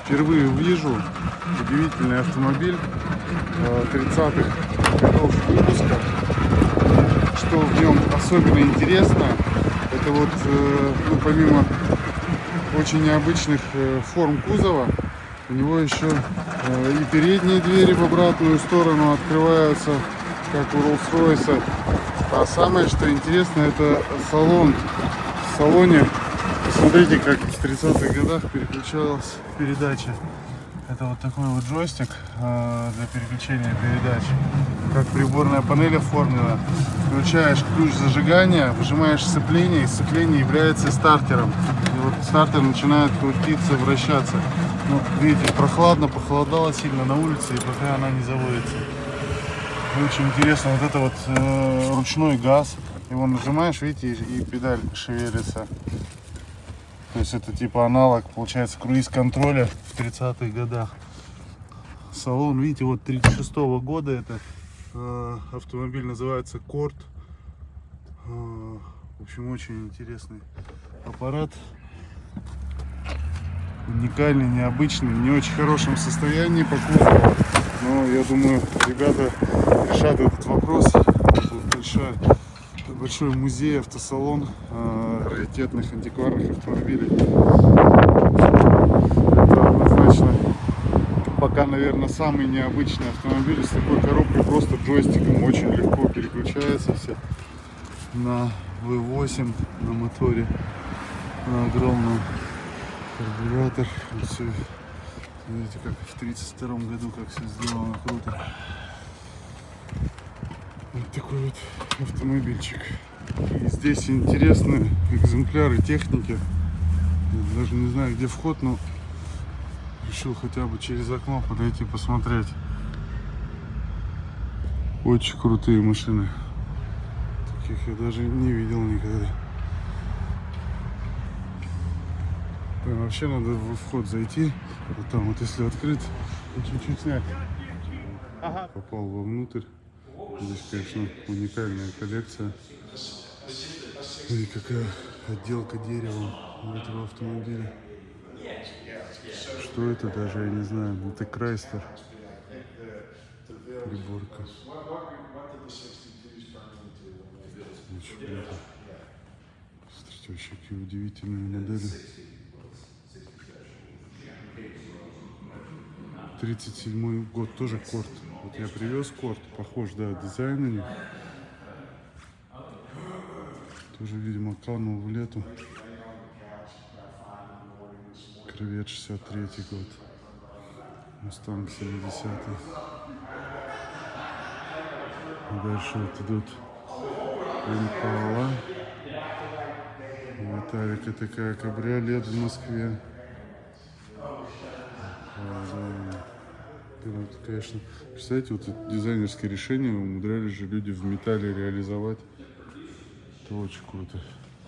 Впервые вижу удивительный автомобиль 30-х годов выпуска. Что в нем особенно интересно, это вот, ну, помимо очень необычных форм кузова, у него еще и передние двери в обратную сторону открываются, как у Rolls-Royce. А самое, что интересно, это салон. В салоне, посмотрите, как в 30-х годах переключалась передача. Это вот такой вот джойстик для переключения передач. Как приборная панель оформлена. Включаешь ключ зажигания, выжимаешь сцепление, и сцепление является стартером. И вот стартер начинает крутиться, вращаться. Ну, видите, прохладно, похолодало сильно на улице, и пока она не заводится. И очень интересно, вот это вот ручной газ. Его нажимаешь, видите, и педаль шевелится. То есть это типа аналог, получается, круиз-контроля в 30-х годах. Салон, видите, вот 36-го года это автомобиль, называется Корт. В общем, очень интересный аппарат. Уникальный, необычный, не очень хорошем состоянии по кузову. Но я думаю, ребята решат этот вопрос. Большой музей, автосалон раритетных антикварных автомобилей. Это однозначно пока, наверное, самый необычный автомобиль с такой коробкой, просто джойстиком. Очень легко переключается все на V8 на моторе, на огромном карбюратор. Все, видите, как в 32-м году, как все сделано круто. Вот такой вот автомобильчик. И здесь интересные экземпляры техники. Я даже не знаю, где вход, но решил хотя бы через окно подойти посмотреть. Очень крутые машины. Таких я даже не видел никогда. Вообще надо во вход зайти. Вот там вот, если открыт, чуть-чуть снять. Попал вовнутрь. Здесь, конечно, уникальная коллекция. И какая отделка деревом у этого автомобиля. Что это, даже я не знаю. Это Крайслер. Приборка. Очень круто. Смотрите, вообще какие удивительные модели. 37-й год, тоже Корт. Вот я привез Корт, похож, да, дизайн у них. Тоже, видимо, канул в лету. Корвет 63-й год. Мустанг 70-й. Дальше вот идут Импала. Виталика такая, кабриолет в Москве. Это, конечно, представляете, вот это дизайнерское решение умудрялись же люди в металле реализовать. Это очень круто.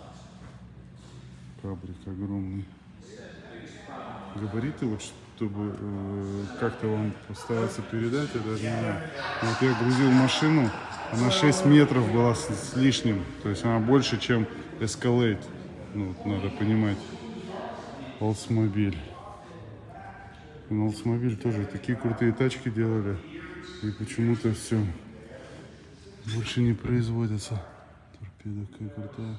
Кабрик огромный. Габариты, вот чтобы как-то вам постараться передать, я даже не знаю. Вот я грузил машину, она 6 метров была с лишним. То есть она больше, чем Escalade. Ну, надо понимать. Oldsmobile. На Oldsmobile тоже такие крутые тачки делали. И почему-то все больше не производятся. Торпеда какая крутая.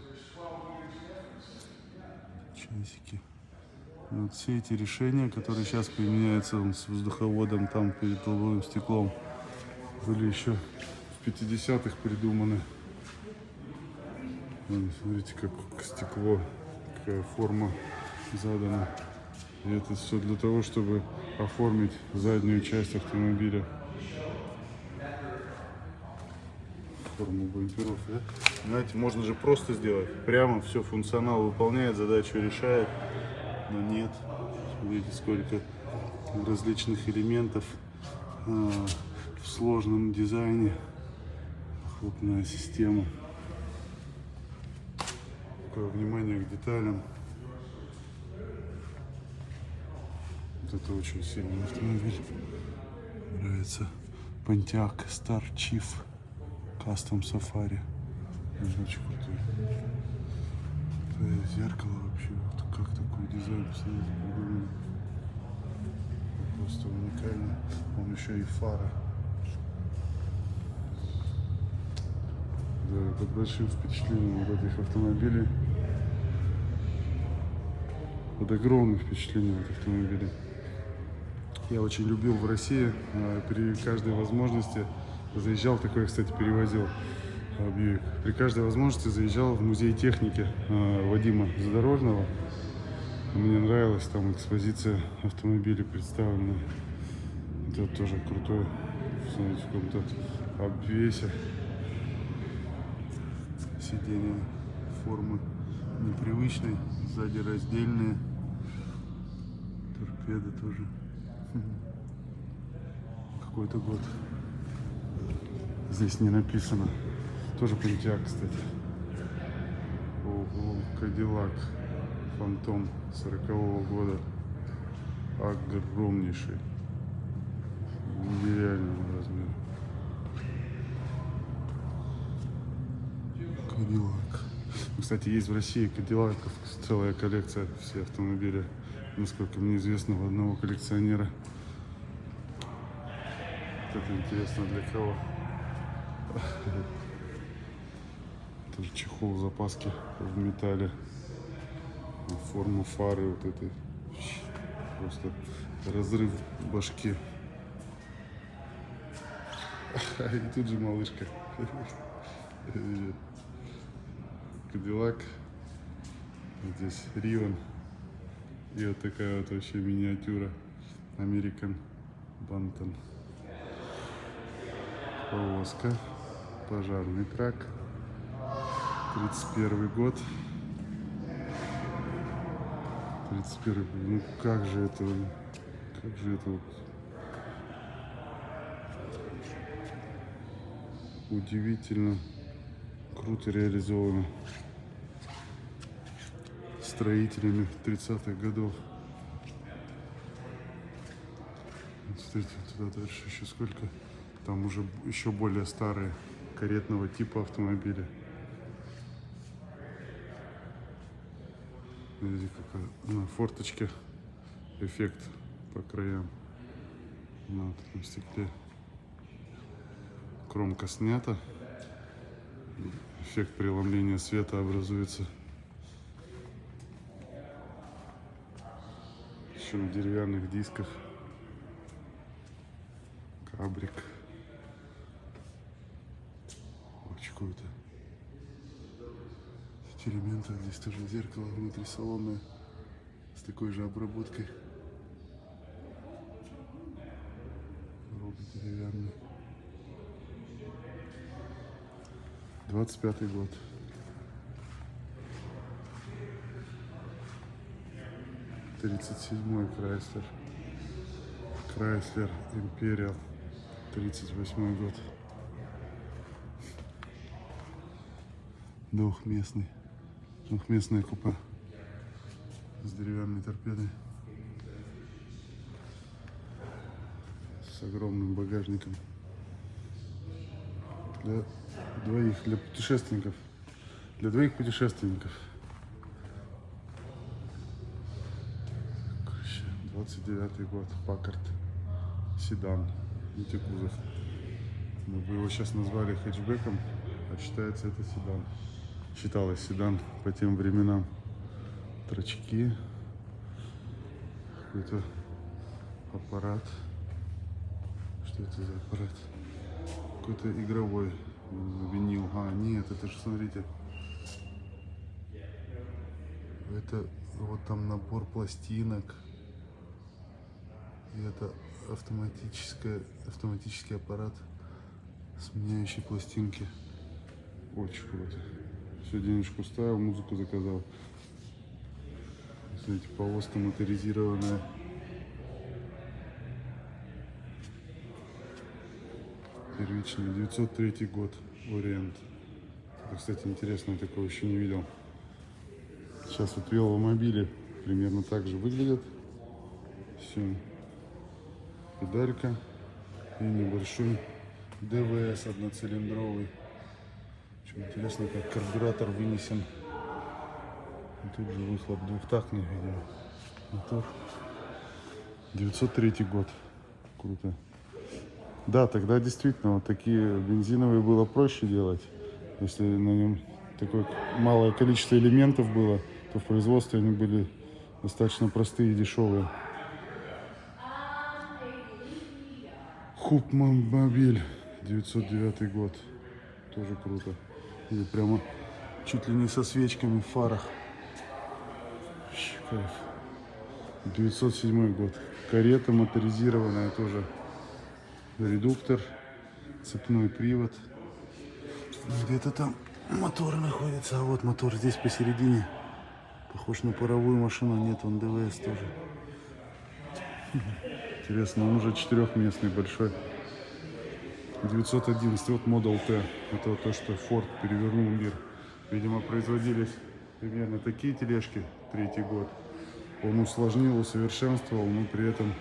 Часики. И вот все эти решения, которые сейчас применяются с воздуховодом там перед лобовым стеклом, были еще в 50-х придуманы. Смотрите, как стекло, какая форма задана. И это все для того, чтобы оформить заднюю часть автомобиля. Форму бамперов, да? Знаете, можно же просто сделать. Прямо все, функционал выполняет, задачу решает. Но нет. Смотрите, сколько различных элементов в сложном дизайне. Выхлопная система. Такое внимание к деталям. Это очень сильный автомобиль. Нравится Pontiac Star Chief Custom Safari. Очень крутой. Это зеркало вообще. Вот как такой дизайн, посмотрите, придумали. уникальный. Он еще и фара. Да, под большим впечатлением вот этих автомобилей. Под огромным впечатлением от автомобилей. Я очень любил в России при каждой возможности заезжал, такое, кстати, перевозил Бьюик. При каждой возможности заезжал в музей техники Вадима Задорожного. Мне нравилась там экспозиция автомобилей представлена. Это тоже крутой, в каком-то обвесе. Сиденья формы непривычной, сзади раздельные. Торпеды тоже. Какой-то год. Здесь не написано. Тоже Pontiac, кстати. Ого, Cadillac Phantom 40-го года. Огромнейший. Нереального размера. Cadillac. Кстати, есть в России Кадиллаков целая коллекция, все автомобили, насколько мне известно, у одного коллекционера. Вот это интересно для кого. Тоже чехол запаски в металле. Форма фары вот этой. Просто разрыв башки. И тут же малышка. Кадиллак. Здесь Рион. И вот такая вот вообще миниатюра. American Bantam. Повозка. Пожарный трак. 31 год. 31. Ну как же это вот удивительно круто реализовано строителями 30-х годов. Вот смотрите, туда дальше еще сколько. Там уже еще более старые каретного типа автомобиля. Видите, какая на форточке эффект по краям на этом стекле. Кромка снята. Эффект преломления света образуется. Еще на деревянных дисках. Кабрик. Очень круто. Эти элементы. Здесь тоже зеркало внутри салона с такой же обработкой. Робот деревянный. 25-й год. 37-й Chrysler. Chrysler Imperial. 38-й год. Двухместное купе с деревянной торпедой. С огромным багажником. Для двоих, для путешественников. Для двоих путешественников. 29-й год. Паккард. Седан. Мультикузов. Мы бы его сейчас назвали хэтчбеком, а считается это седан. Считалось седан по тем временам. Трачки. Какой-то аппарат. Что это за аппарат? Какой-то игровой винил. А, нет, это же, смотрите. Это вот там набор пластинок. И это автоматический аппарат, сменяющий пластинки. Очень круто. Все, денежку ставил, музыку заказал. Смотрите, повозка моторизированная. Первичный, 903 год, Ориент. Это, кстати, интересно, я такого еще не видел. Сейчас вот веломобили примерно так же выглядят. Все. Педалька и небольшой ДВС одноцилиндровый. Что интересно, как карбюратор вынесен. И тут же выхлоп двухтактный, видимо. Мотор. 903 год. круто. Да, тогда действительно вот такие бензиновые было проще делать. Если на нем такое малое количество элементов было, то в производстве они были достаточно простые и дешевые. Хупмобиль, 909 год. Тоже круто. И прямо чуть ли не со свечками в фарах. Кайф. 907 год. Карета моторизированная тоже. Редуктор, цепной привод. Где-то там мотор находится. А вот мотор здесь посередине. Похож на паровую машину. Нет, он ДВС тоже. Интересно, он уже четырехместный, большой. 911, вот Model T. Это вот то, что Ford перевернул мир. Видимо, производились примерно такие тележки, третий год. Он усложнил, усовершенствовал, но при этом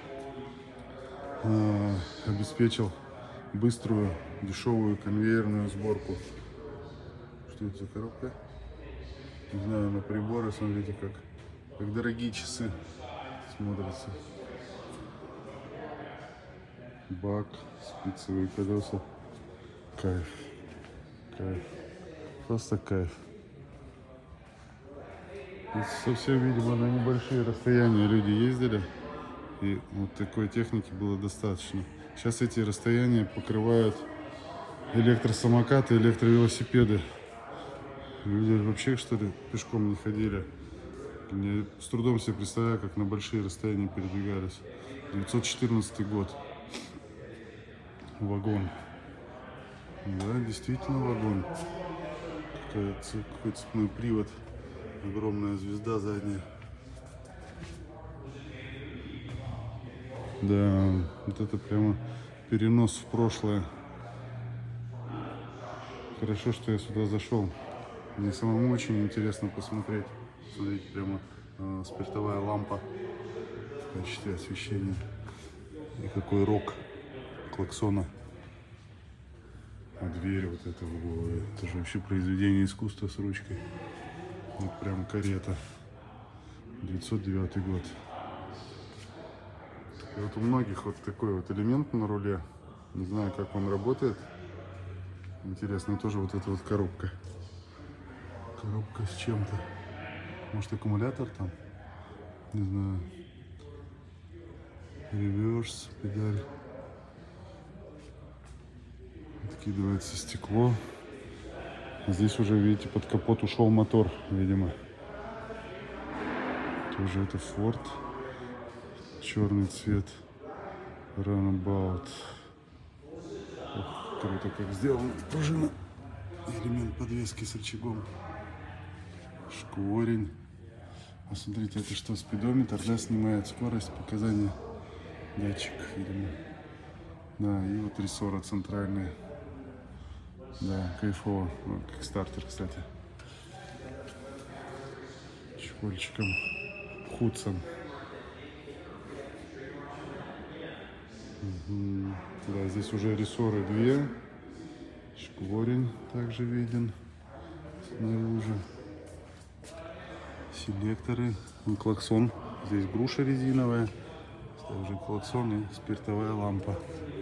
обеспечил быструю, дешевую конвейерную сборку. Что это за коробка? Не знаю, на приборы, смотрите, как дорогие часы смотрятся. Бак, спицевые колеса. Кайф. Кайф. Просто кайф. Здесь совсем, видимо, на небольшие расстояния люди ездили. И вот такой техники было достаточно. Сейчас эти расстояния покрывают электросамокаты, электровелосипеды. Люди вообще, что ли, пешком не ходили. Я с трудом себе представляю, как на большие расстояния передвигались. 914 год. Вагон. Да, действительно вагон. Какой цепной привод. Огромная звезда задняя. Да, вот это прямо перенос в прошлое. Хорошо, что я сюда зашел. Мне самому очень интересно посмотреть. Смотрите, прямо спиртовая лампа в качестве освещения. И какой рог клаксона. А дверь вот эта в угловой. Это же вообще произведение искусства с ручкой. Вот прям карета. 909 год. И вот у многих вот такой вот элемент на руле. Не знаю, как он работает. Интересно, тоже вот эта вот коробка. Коробка с чем-то. Может, аккумулятор там? Не знаю. Реверс, педаль. Откидывается стекло. Здесь уже, видите, под капот ушел мотор, видимо. Тоже это Ford. Черный цвет. Runabout. Ох, круто как сделана пружина. Элемент подвески с рычагом. Шкворень. Посмотрите, это что, спидометр, да, снимает скорость, показания. Датчик, видимо. Да, и вот рессоры центральные. Да, кайфово. Вот, как стартер, кстати. Чехольчиком. Худсон. Угу. Да, здесь уже рессоры две. Шкворень также виден снаружи. Селекторы. Клаксон. Здесь груша резиновая. Также клаксон и спиртовая лампа.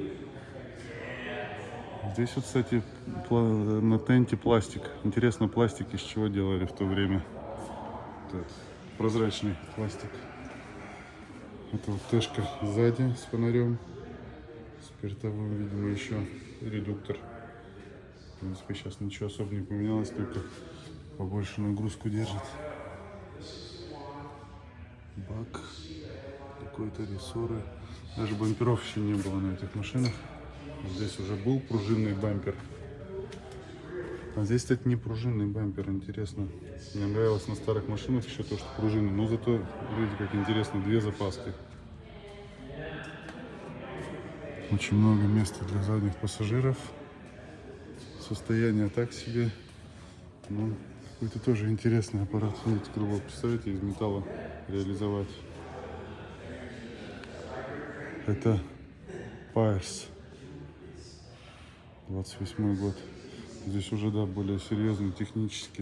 Здесь вот, кстати, на тенте пластик. Интересно, пластик из чего делали в то время. Вот этот прозрачный пластик. Это вот тэшка сзади с фонарем. Спиртовым, видимо, еще редуктор. В принципе, сейчас ничего особо не поменялось, только побольше нагрузку держит. Бак. Какой-то рессоры. Даже бамперов еще не было на этих машинах. Здесь уже был пружинный бампер. А здесь, кстати, не пружинный бампер. Интересно. Мне нравилось на старых машинах еще то, что пружины. Но зато, видите, как интересно, две запаски. Очень много места для задних пассажиров. Состояние так себе. Ну, какой-то тоже интересный аппарат. Видите, крыло, представляете, из металла реализовать. Это Пайерс. 28 год. Здесь уже, да, более серьезный технически.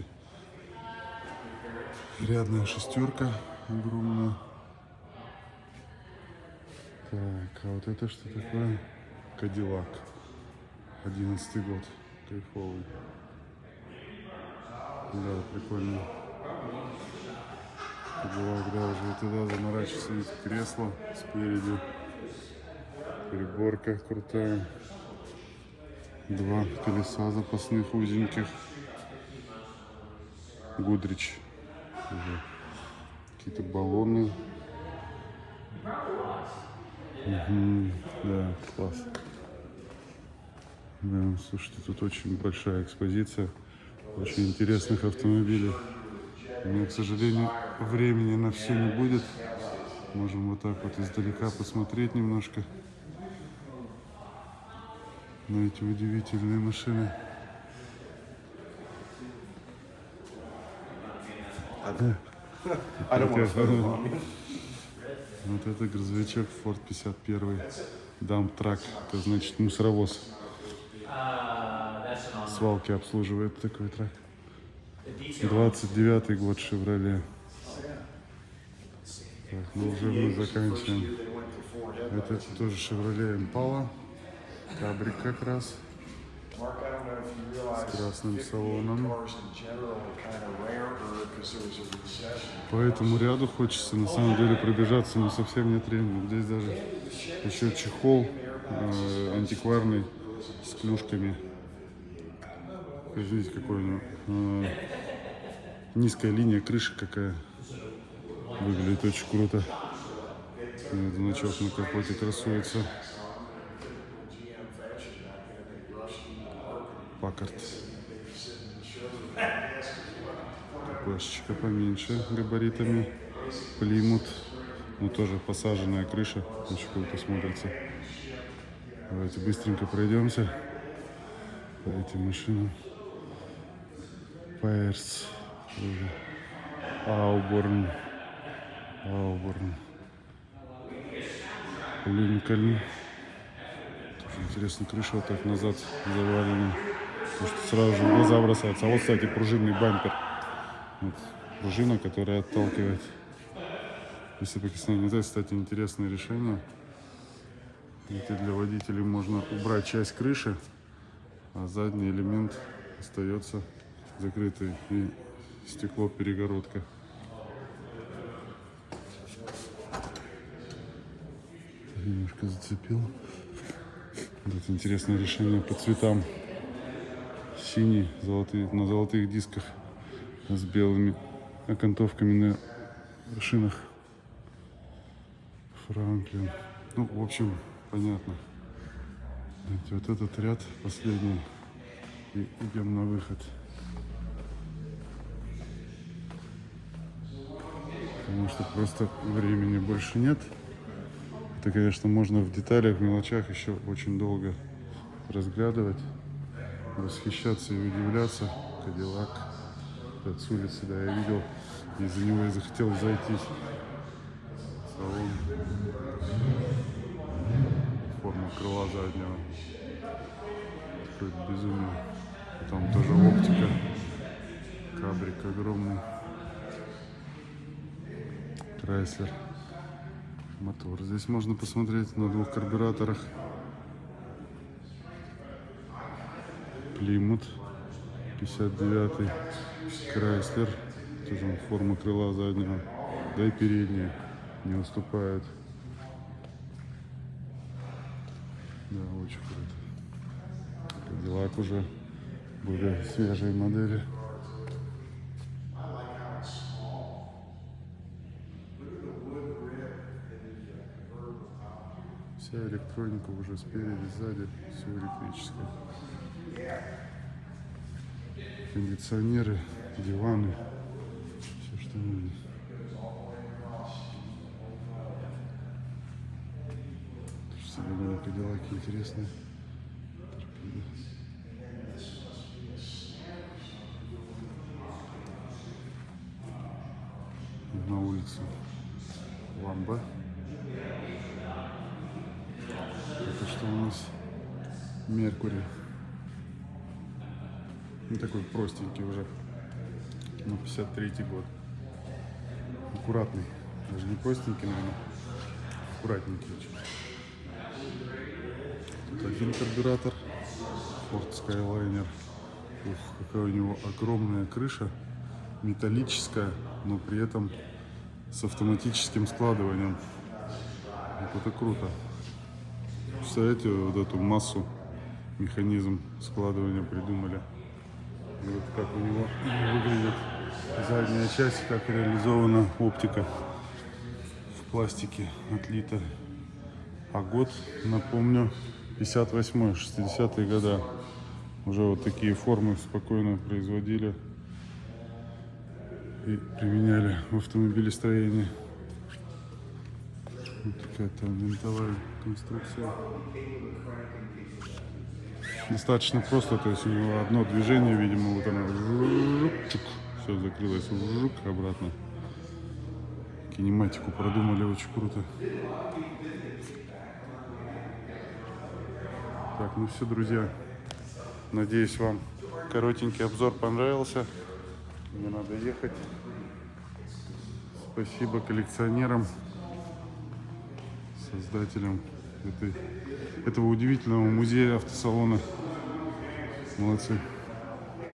Рядная шестерка огромная. Так, а вот это что такое? Кадиллак. 11-й год. Кайфовый. Да, прикольно. Кадиллак, да, уже и туда заморачивается. Видите, кресло спереди. Приборка крутая. 2 колеса запасных узеньких. Гудрич. Какие-то баллоны. Угу, да, класс. Да, слушайте, тут очень большая экспозиция очень интересных автомобилей. У меня, к сожалению, времени на все не будет. Можем вот так вот издалека посмотреть немножко на эти удивительные машины. Вот это грузовичок Ford 51, дамп-трак, это значит мусоровоз. Свалки обслуживает такой трак. 29-й год, Chevrolet. Так, ну уже мы заканчиваем. Это тоже Chevrolet Impala. Кабрик как раз. С красным салоном. По этому ряду хочется на самом деле пробежаться, но совсем нет времени. Здесь даже еще чехол антикварный с клюшками. Видите, какой у него низкая линия крыши какая. Выглядит очень круто. И значок на капоте красуется. Паккард. Пашечка поменьше габаритами. Плимут. Ну тоже посаженная крыша. Очень круто смотрится. Давайте быстренько пройдемся по этим машинам. Пайерс. Ауборн. Линкольн. Тоже интересно, крыша вот так назад завалена. Потому что сразу же в глаза бросается. А вот, кстати, пружинный бампер. Вот, пружина, которая отталкивает. Если соприкосновение. Это, кстати, интересное решение. Это для водителей можно убрать часть крыши, а задний элемент остается закрытый. И стекло перегородка. Немножко зацепил. Вот интересное решение по цветам. Синий, золотые, на золотых дисках с белыми окантовками на шинах. Франклин. Ну, в общем, понятно. Вот этот ряд последний. И идем на выход. Потому что просто времени больше нет. Это, конечно, можно в деталях, в мелочах еще очень долго разглядывать, восхищаться и удивляться. Кадиллак. С улицы, да, я видел. Из-за него я захотел зайти в салон. Форма крыла заднего. Какое-то безумие. Там тоже оптика. Кабрик огромный. Крайслер. Мотор. Здесь можно посмотреть на 2 карбюраторах. Плимут 59-й. Крайслер. Тоже форма крыла заднего. Да и передняя не уступает. Да, очень круто. Кадиллак уже более свежие модели. Вся электроника уже спереди, сзади, все электрическое. Кондиционеры, диваны, все что нужно. Современные Кадиллаки интересные. На улице Ламбо. Это что у нас? Меркури. Ну, такой простенький уже. На 53-й год. Аккуратный. Даже не простенький, наверное. аккуратненький очень. Тут один карбюратор, Ford Skyliner. Ух, какая у него огромная крыша, металлическая, но при этом с автоматическим складыванием. Вот это круто. Представляете, вот эту массу, механизм складывания придумали. И вот как у него выглядит задняя часть, как реализована оптика в пластике отлита. А год, напомню, 58-й, 60-е годы. Уже вот такие формы спокойно производили и применяли в автомобилестроении. Вот такая там винтовая конструкция. Достаточно просто, то есть у него одно движение, видимо, вот оно, все закрылось, обратно. Кинематику продумали очень круто. Так, ну все, друзья. Надеюсь, вам коротенький обзор понравился. Мне надо ехать. Спасибо коллекционерам, создателям этого удивительного музея автосалона. Молодцы.